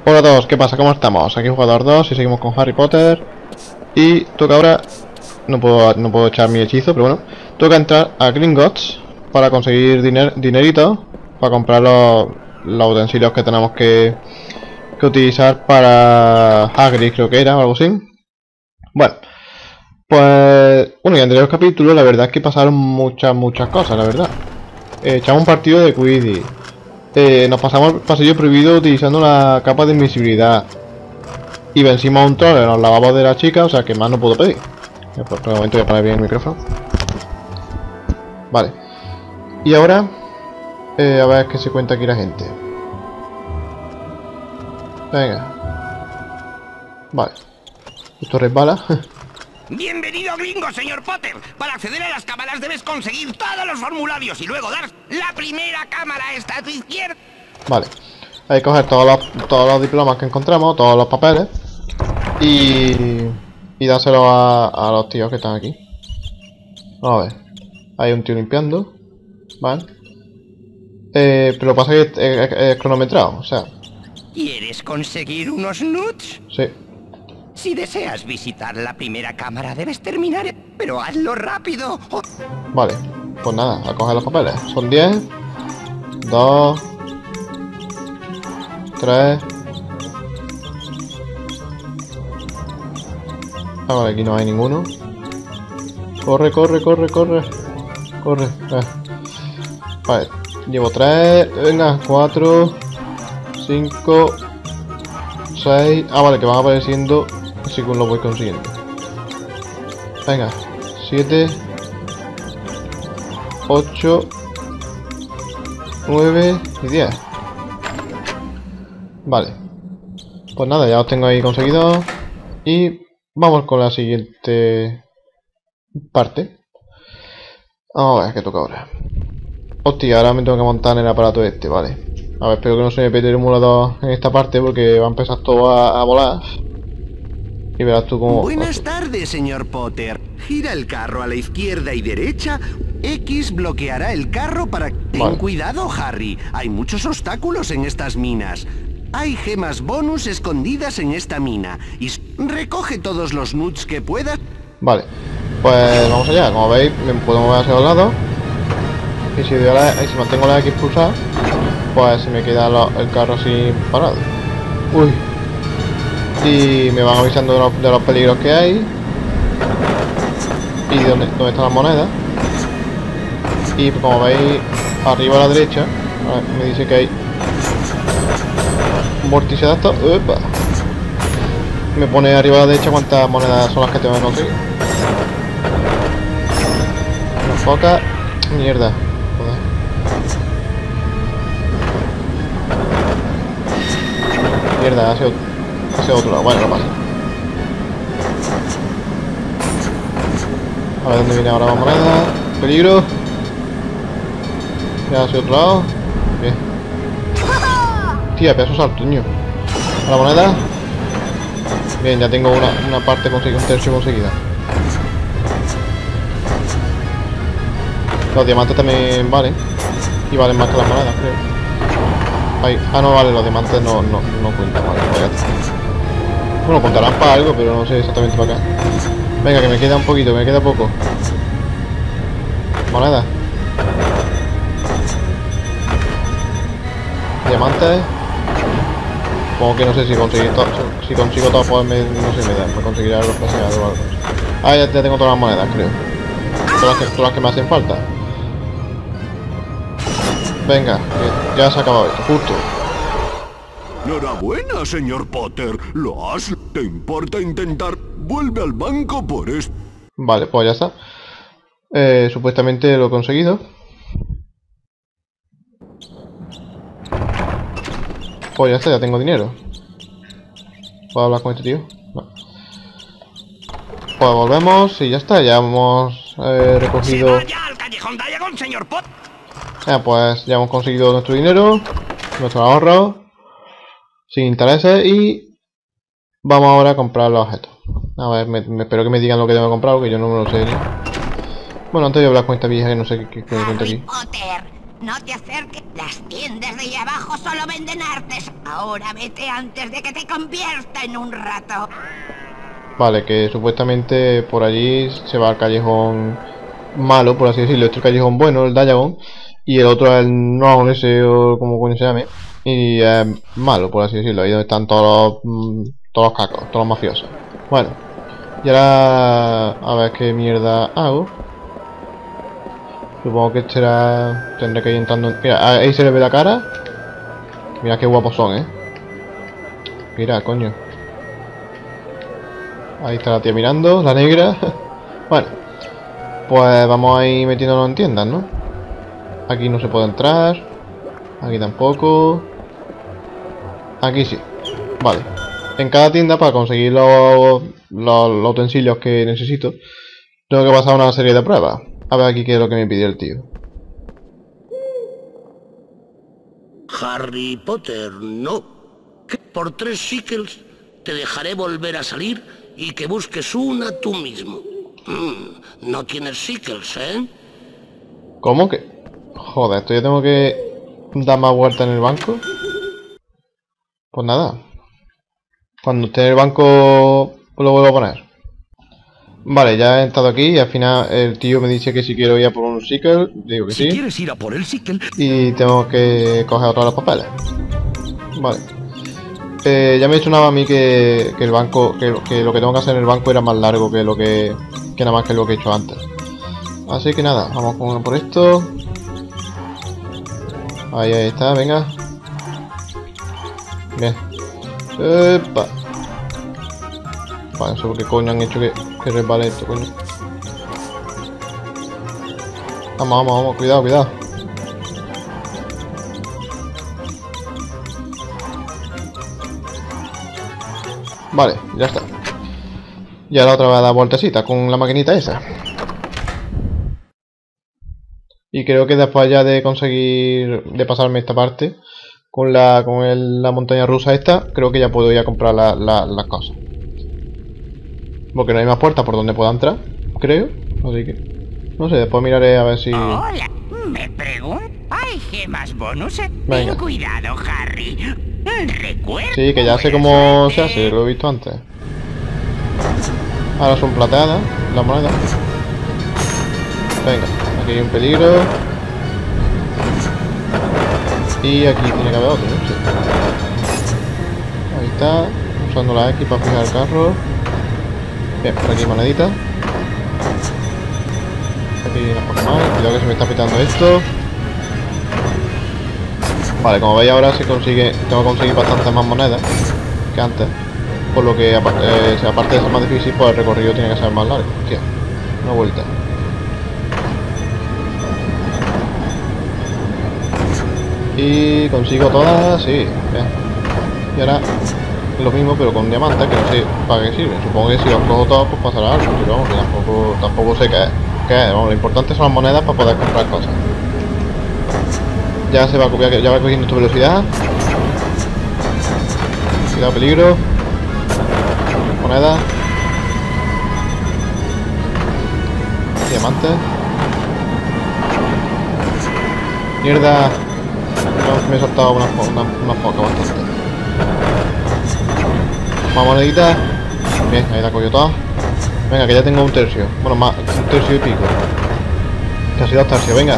Hola a todos, ¿qué pasa? ¿Cómo estamos? Aquí jugador 2 y seguimos con Harry Potter. Y toca ahora... No puedo echar mi hechizo, pero bueno. Toca entrar a Gringotts para conseguir dinerito para comprar los utensilios que tenemos que utilizar para Hagrid, creo que era, o algo así. Bueno, pues... Bueno, y en el anterior capítulo la verdad es que pasaron muchas cosas, la verdad. Echamos un partido de Quidditch. Nos pasamos el pasillo prohibido utilizando la capa de invisibilidad. Y vencimos a un troll en los lavabos de la chica, o sea que más no puedo pedir. Por el momento voy a poner bien el micrófono. Vale. Y ahora, a ver qué se cuenta aquí la gente. Venga. Vale. Esto resbala. Bienvenido Gringo, señor Potter. Para acceder a las cámaras debes conseguir todos los formularios y luego dar la primera cámara está a tu izquierda. Vale. Hay que coger todos los diplomas que encontramos, todos los papeles. Y dárselo a los tíos que están aquí. Vamos a ver. Hay un tío limpiando. Vale. Pero lo que pasa es que es cronometrado, o sea. ¿Quieres conseguir unos nuts? Sí. Si deseas visitar la primera cámara debes terminar, pero hazlo rápido. Vale, pues nada, a coger los papeles. Son 10, 2, 3. Ah, vale, aquí no hay ninguno. Corre. Vale, llevo 3, venga, 4, 5, 6. Ah, vale, que van apareciendo según lo voy consiguiendo. Venga, 7, 8, 9 y 10. Vale. Pues nada, ya los tengo ahí conseguidos. Y vamos con la siguiente parte. Vamos a ver qué toca ahora. Hostia, ahora me tengo que montar en el aparato este, vale. A ver, espero que no se me pete el emulador en esta parte porque va a empezar todo a volar. Y verás tú cómo... Buenas tardes, señor Potter. Gira el carro a la izquierda y derecha. X bloqueará el carro para... Ten cuidado, Harry. Hay muchos obstáculos en estas minas. Hay gemas bonus escondidas en esta mina. Y recoge todos los nuts que puedas. Vale. Pues vamos allá. Como veis, me puedo mover hacia los lados. Y si mantengo la X pulsada, pues se me queda el carro así parado. Uy. Y me van avisando de los peligros que hay. Y dónde están las monedas. Y como veis, arriba a la derecha, me dice que hay un vórtice de esto. ¡Upa! Me pone arriba a la derecha cuántas monedas son las que tengo que conseguir. Unas pocas. Mierda. Joder. Mierda, hacia otro lado. Bueno, no pasa. A ver dónde viene ahora la moneda. Peligro. Ya hacia otro lado. Bien. Tía, pedazo saltuño. A la moneda. Bien, ya tengo una parte conseguida, un tercio conseguida. Los diamantes también valen. Y valen más que las monedas, creo. Ahí. Ah, no, vale, los diamantes no cuentan, vale, pues ya está. Bueno, contarán para algo, pero no sé exactamente para acá. Venga, que me queda un poquito, me queda poco. Moneda. Diamantes. Como que no sé si consigo todo, pues no sé, me conseguirá los placeados o algo. Ah, ya tengo todas las monedas, creo. Todas las que me hacen falta. Venga, que ya se ha acabado esto, justo. Enhorabuena, señor Potter. Lo has... ¿Te importa intentar? Vuelve al banco por esto. Vale, pues ya está. Supuestamente lo he conseguido. Pues ya está, ya tengo dinero. ¿Puedo hablar con este tío? No. Pues volvemos y ya está, ya hemos recogido... ¡Se vaya al callejón Diagon, señor Potter! Pues ya hemos conseguido nuestro dinero, nuestro ahorro, sin intereses, y vamos ahora a comprar los objetos. A ver, me espero que me digan lo que tengo que comprar, porque yo no me lo sé ni. Bueno, antes de hablar con esta vieja que no sé qué me cuenta aquí. Potter, No te acerques. Las tiendas de ahí abajo solo venden artes. Ahora vete antes de que te convierta en un rato. Vale, que supuestamente por allí se va al callejón malo, por así decirlo. Este es el callejón bueno, el Diagon. Y el otro es el no ese o como coño se llame. Y es malo, por así decirlo. Ahí donde están todos los cacos, todos los mafiosos. Bueno, y ahora a ver qué mierda hago. Supongo que tendré que ir entrando. Mira, ahí se le ve la cara. Mira qué guapos son, Mira, coño. Ahí está la tía mirando, la negra. Bueno, pues vamos a ir metiéndonos en tiendas, ¿no? Aquí no se puede entrar. Aquí tampoco. Aquí sí. Vale. En cada tienda, para conseguir los utensilios que necesito, tengo que pasar una serie de pruebas. A ver aquí qué es lo que me pidió el tío. Harry Potter, no. Por 3 shekels te dejaré volver a salir y que busques una tú mismo. No tienes shekels, ¿eh? ¿Cómo que? Joder, esto yo tengo que dar más vueltas en el banco. Pues nada. Cuando esté en el banco lo vuelvo a poner. Vale, ya he estado aquí y al final el tío me dice que si quiero ir a por un shekel. Digo que sí. Si quieres ir a por el shekel. Y tengo que coger todos los papeles. Vale. Ya me sonaba a mí que el banco, que lo que tengo que hacer en el banco era más largo que nada más que lo que he hecho antes. Así que nada, vamos con por esto. Ahí está, venga. Bien. Epa. Vale, no sé por qué coño han hecho que resbale esto, coño. Vamos, cuidado. Vale, ya está. Y ahora otra vez a dar vueltecita con la maquinita esa. Y creo que después ya de conseguir de pasarme esta parte con la montaña rusa esta, creo que ya puedo ir a comprar las cosas. Porque no hay más puertas por donde pueda entrar, creo. Así que no sé, después miraré a ver si... Hola, me pregunto. ¿Hay gemas bonus? Venga. Ten cuidado, Harry. Recuerda. Sí, que ya sé cómo se hace, lo he visto antes. Ahora son plateadas las monedas. Venga, aquí hay un peligro. Y aquí tiene que haber otro, ¿no? Sí. Ahí está, usando la X para fijar el carro. Bien, por aquí monedita. Aquí unas pocas más, cuidado que se me está pitando esto. Vale, como veis ahora se consigue, tengo que conseguir bastantes más monedas que antes. Por lo que aparte de ser más difícil, pues el recorrido tiene que ser más largo. Hostia, una vuelta. Y consigo todas, sí, bien. Y ahora lo mismo pero con diamantes, que no sé para qué sirve. Supongo que si los cojo todos pues pasará algo, pero vamos, que tampoco sé qué es. Vamos, lo importante son las monedas para poder comprar cosas. Ya va cogiendo tu velocidad. Cuidado, peligro. Moneda. Diamantes. Mierda. No, me he saltado unas pocas bastante. Más moneditas. Bien, ahí la cogido toda. Venga, que ya tengo un tercio. Bueno, más, un tercio y pico. Casi 2 tercios, venga.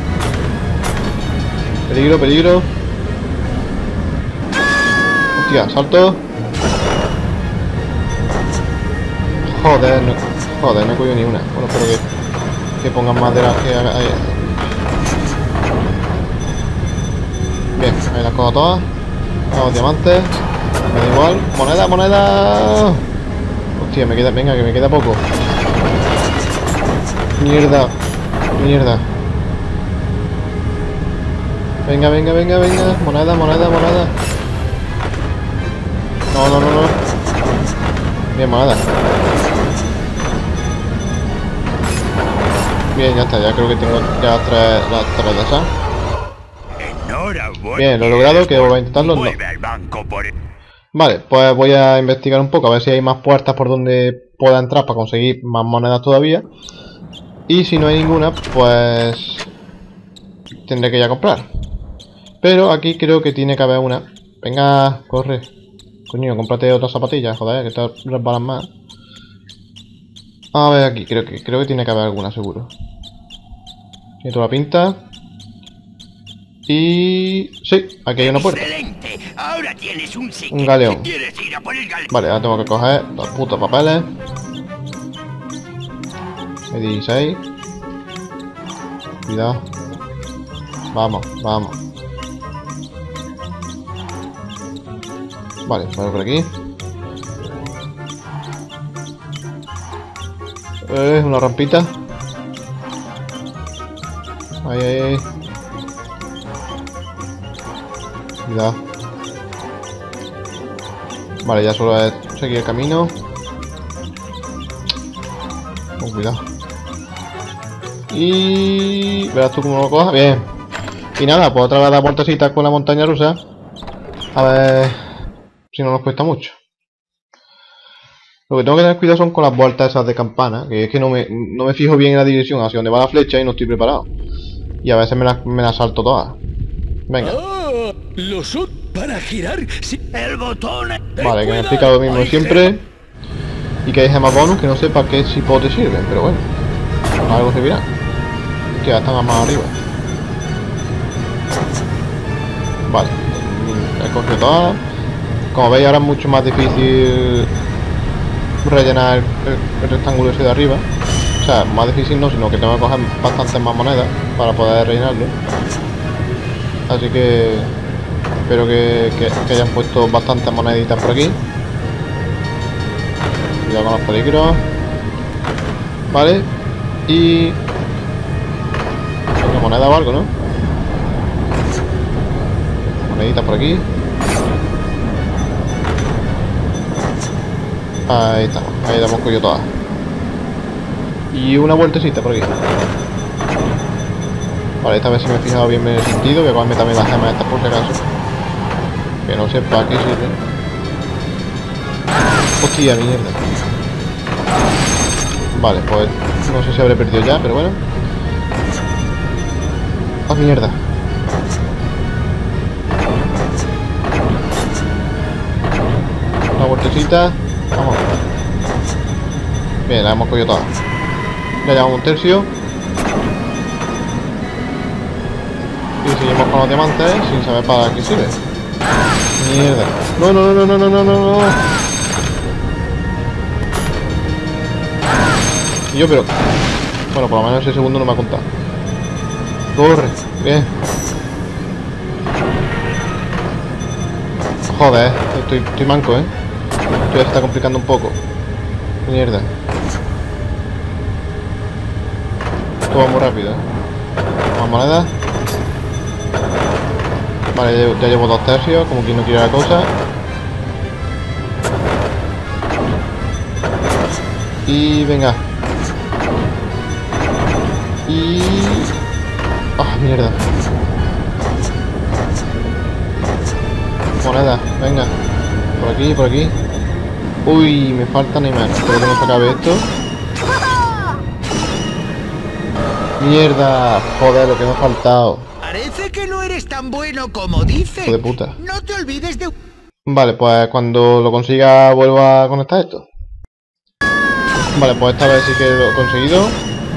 Peligro. Hostia, salto. Joder, no he cogido ni una. Bueno, espero que pongan más de las que hay. Bien, ahí las cojo todas. Vamos, diamantes. Me da igual. Moneda. Hostia, venga, que me queda poco. Mierda. Venga. Moneda. No. Bien, moneda. Bien, ya está. Ya creo que tengo ya las tres de esas. Bien, lo he logrado, que voy a intentarlo. No. Vale, pues voy a investigar un poco, a ver si hay más puertas por donde pueda entrar para conseguir más monedas todavía. Y si no hay ninguna, pues tendré que ir a comprar. Pero aquí creo que tiene que haber una. Venga, corre. Coño, cómprate otras zapatillas, joder, que te resbalan más. A ver aquí, creo que tiene que haber alguna, seguro. Tiene toda la pinta. Y... sí, aquí hay una puerta. ¡Excelente! Ahora tienes un sitio. Un galeón. ¿Quieres ir a por el galeón? Vale, ahora tengo que coger los putos papeles. 16. Cuidado. Vamos, vamos. Vale, vamos por aquí. Una rampita. Ahí, ahí, ahí. Cuidado. Vale, ya solo es seguir el camino. Con cuidado. Y... verás tú cómo lo cojas. Bien. Y nada, pues otra vez dar vueltecitas con la montaña rusa. A ver si no nos cuesta mucho. Lo que tengo que tener cuidado son con las vueltas esas de campana. Que es que no me fijo bien en la dirección hacia donde va la flecha y no estoy preparado. Y a veces me las salto todas. Venga. ¡Ah! ¡Lo son para girar! Sí. El botón. Vale, que me explica lo mismo de siempre. Y que hay gemas bonus que no sé para qué cipote sirven, pero bueno. Algo servirá. Hostia, están más arriba. Vale. He cogido todas. Como veis ahora es mucho más difícil rellenar el rectángulo ese de arriba. O sea, más difícil no, sino que tengo que coger bastantes más monedas para poder rellenarlo. Así que espero que hayan puesto bastantes moneditas por aquí. Cuidado con los peligros. Vale. Y... una moneda o algo, ¿no? Moneditas por aquí. Ahí estamos, ahí la hemos cogido todas. Y una vueltecita por aquí. Vale, esta vez sí me he fijado bien en el sentido. Voy a cogerme también las gemas estas por si acaso. Que no sé para qué sirven. Hostia, mierda. Vale, pues no sé si habré perdido ya, pero bueno. ¡Ah, mierda! Una vueltecita. Vamos. Bien, la hemos cogido todas. Ya llevamos un tercio. Y seguimos con los diamantes sin saber para qué sirve. Mierda. No, no, no, no, no, no, no, no. Y yo, pero... bueno, por lo menos ese segundo no me ha contado. Corre. Bien. Joder, estoy manco, Esto ya se está complicando un poco. Mierda. Esto va muy rápido, Más monedas. Vale, ya llevo 2 tercios, como quien no quiere la cosa. Y venga. Y... ¡ah, mierda! Moneda, venga. Por aquí, por aquí. Uy, me falta ni más. Espero que no se acabe esto. ¡Mierda! Joder, lo que me ha faltado. Parece que no eres tan bueno como dices. Hijo de puta. No te olvides de... Vale, pues cuando lo consiga vuelvo a conectar esto. Vale, pues esta vez sí que lo he conseguido.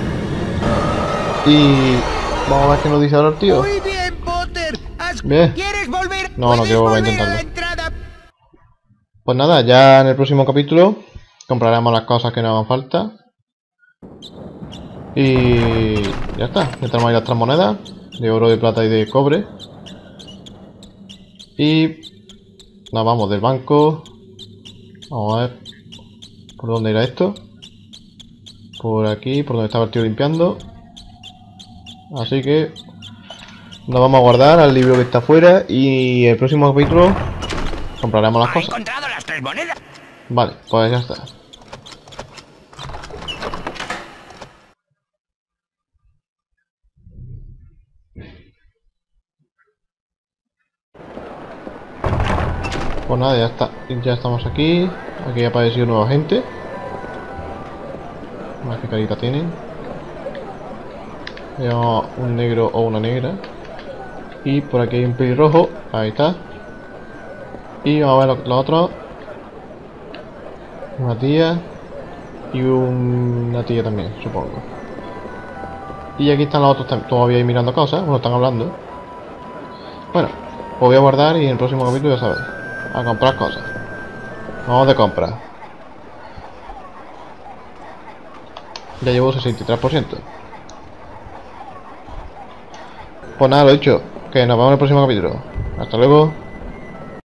Y... vamos a ver qué nos dice ahora el tío. Muy bien, Potter. Bien. ¿Quieres volver? No, no quiero volver a intentarlo. la entrada. Pues nada, ya en el próximo capítulo compraremos las cosas que nos hagan falta. Y ya está. Ya tenemos ahí las 3 monedas de oro, de plata y de cobre. Y nos vamos del banco. Vamos a ver por dónde irá esto. Por aquí, por donde estaba el tío limpiando. Así que nos vamos a guardar al libro que está afuera. Y el próximo capítulo compraremos las ¿Has cosas. encontrado las 3 monedas? Vale, pues ya está. Pues nada, ya está. Ya estamos aquí. Aquí ha aparecido nueva gente. Más que carita tienen. Veamos un negro o una negra. Y por aquí hay un pelirrojo. Ahí está. Y vamos a ver lo otro. Una tía. Y una tía también, supongo. Y aquí están los otros todavía ahí mirando cosas. Bueno, están hablando. Bueno, pues voy a guardar y en el próximo capítulo ya sabéis. A comprar cosas. Vamos de compra. Ya llevo 63%. Pues nada, lo dicho. Que nos vemos en el próximo capítulo. Hasta luego.